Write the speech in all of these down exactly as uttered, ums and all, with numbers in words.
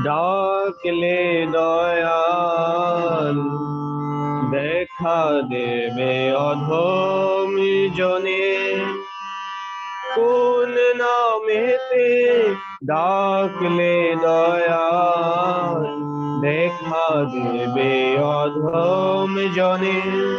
ডাকলে দয়াল দেখা দেবে অধম জনে। কোন নামেতে ডাকলে দয়াল দেখা দেবে অধম জনে।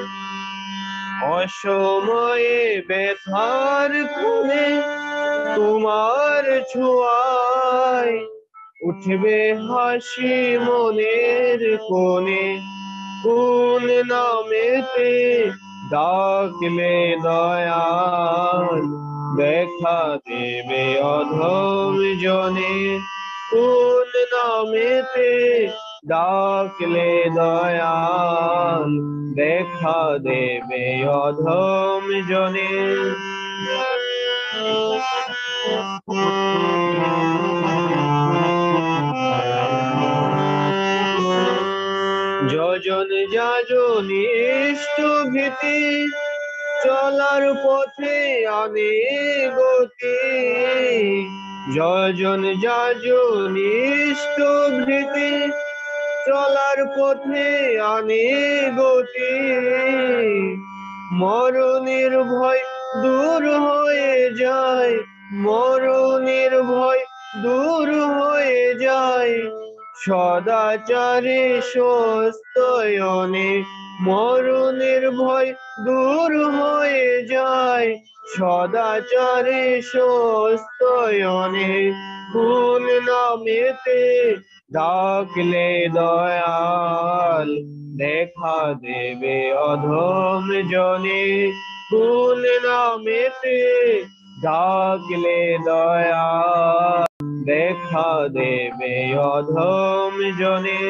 অসময়ে ব্যথার কোণে তোমার ছোঁয়ায় উঠবে হাসি মনের কোণে। কোন নামেতে ডাকলে দয়াল দেখা দেবে অধম জনে। কোন নামেতে ডাকলে দয়াল দেখা দেবে অধম জনে। যজন যাজন ইষ্ট ভীতি চলার পথে আনে গতি। যজন যাজন ইষ্ট ভীতি চলার পথে আনে গতি। মরণের ভয় দূর হয়ে যায়, মরণের ভয় দূর হয়ে যায় সদাচারে স্বস্ত্যয়নে। মরণের ভয় দূর হয়ে যায় সদাচারে স্বস্ত্যয়নে। কোন নামেতে ডাকলে দয়াল দেখা দেবে অধম জনে। কোন নামেতে ডাকলে দয়াল দেখা দেবে অধম জনে।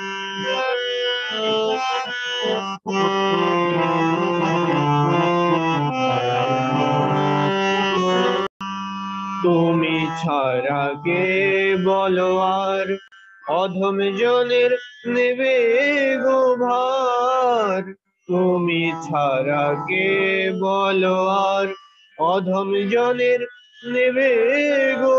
তুমি ছাড়া কে বলো আর অধম জনের নেবে গো ভার। তুমি ছাড়া কে বলো আর অধম জনের নেবে গো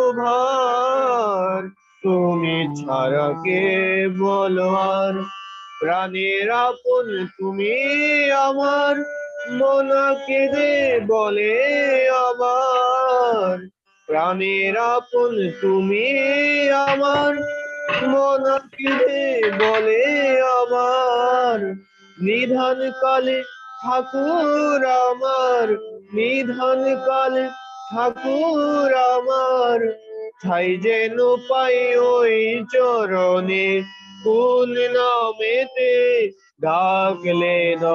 ভার। তুমি ছাড়া কে বলো আর প্রাণের আপন তুমি আমার মনা কেঁদে বলে আবার। প্রাণের আপন তুমি আমার মনা কেঁদে বলে আবার। নিধান কালে ঠাকুর আমার, নিধান কালে ঠাকুর আমার ঠাই যেন পাই ওই চরণে। কোন নামেতে ডাকলে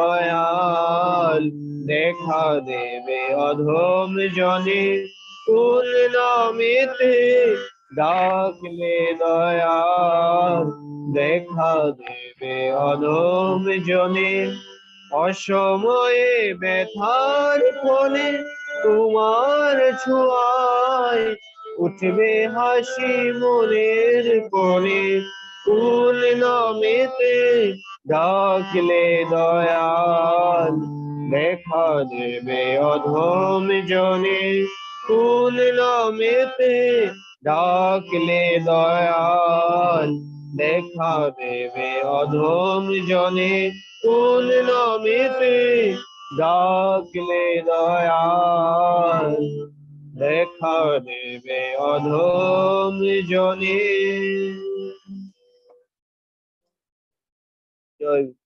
দয়াল দেখা দেবে অধম জনে। কোন নামেতে ডাকলে দয়াল দেখা দেবে অধম জনে। অসময়ে ব্যথার ফলে তোমার ছোঁয়ায় উঠবে হাসি মনের কোণে। কোন নামেতে ডাকলে দয়াল দেখা দেবে অধম জনে। কোন নামেতে ডাকলে দয়াল দেখা দেবে অধম জনে। কোন নামেতে ডাকলে দয়াল দেখা দেবে অধম জনে। জয়